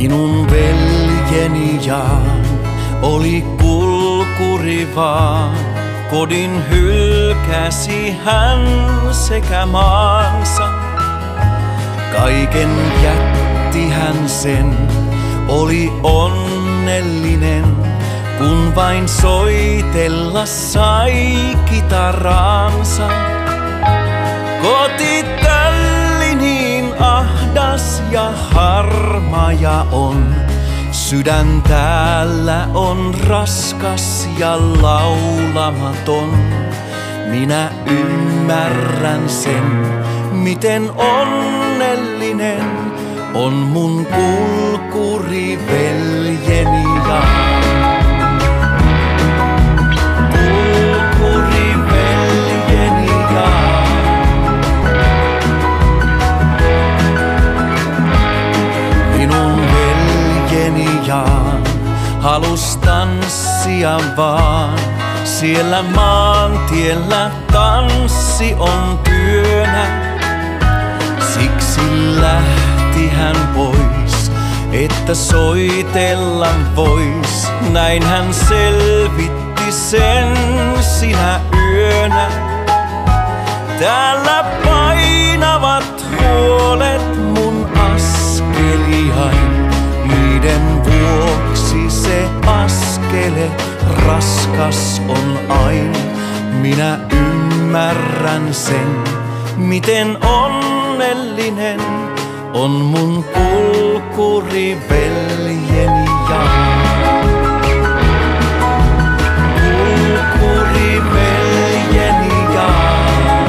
Minun veljeni Jaan oli kulkuri vaan. Kodin hylkäsi hän sekä maansa. Kaiken jätti hän sen, oli onnellinen, kun vain soitella sai kitaraansa. Kotitälli niin ahdas ja harmaa on, sydän täällä on raskas ja laulamaton. Minä ymmärrän sen, miten onnellinen on mun kulkuri veljeni Jaan. Kulkuri veljeni Jaan. Minun veljeni Jaan halus tanssia vaan. Siellä maantiellä tanssi on työnä. Siksi lähti hän pois, että soitella vois. Näin hän selvitti sen sinä yönä. Täällä painavat huolet mun askeliain. Niiden vuoksi se askele raskas on aina. Minä ymmärrän sen, miten onnellinen on mun kulkuri veljeni Jaan. Kulkuri veljeni Jaan.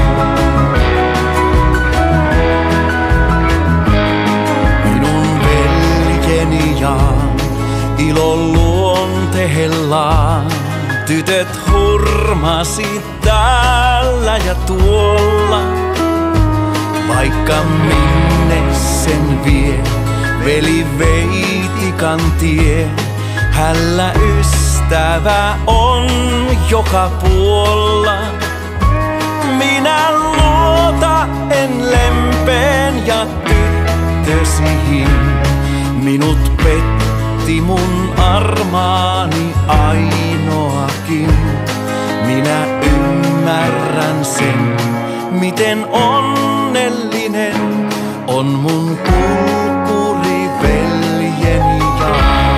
Minun veljeni Jaan ilo luonteellaan. Tytöt hurmasi täällä ja tuolla. Vaikka minne sen vie, veli Veitikan tie. Hällä ystävä on joka puolella. Minä luota en lempeen ja tyttösihin. Minut petti mun armaani ainoakin. Minä ymmärrän sen, miten onnellinen on mun kulkuri veljeni Jaan.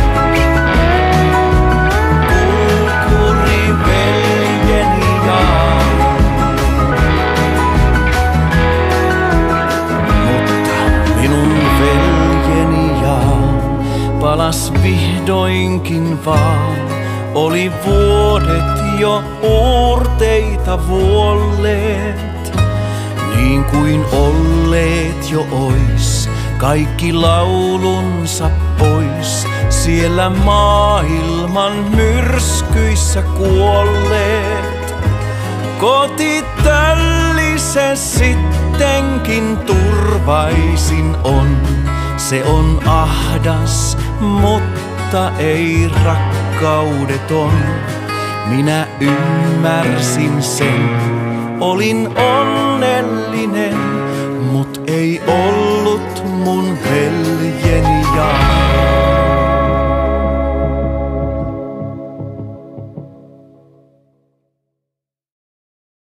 Kulkuri veljeni Jaan. Mutta minun veljeni Jaan palas vihdoinkin vaan. Oli vuodet jo uurteita vuolleet, niin kuin olleet jo ois kaikki laulunsa pois. Siellä maailman myrskyissä kuolleet. Kotitälli se sittenkin turvaisin on. Se on ahdas, mutta ei rakkaudeton. Minä ymmärsin sen, olin onnellinen, mut ei ollut mun veljeni Jaan.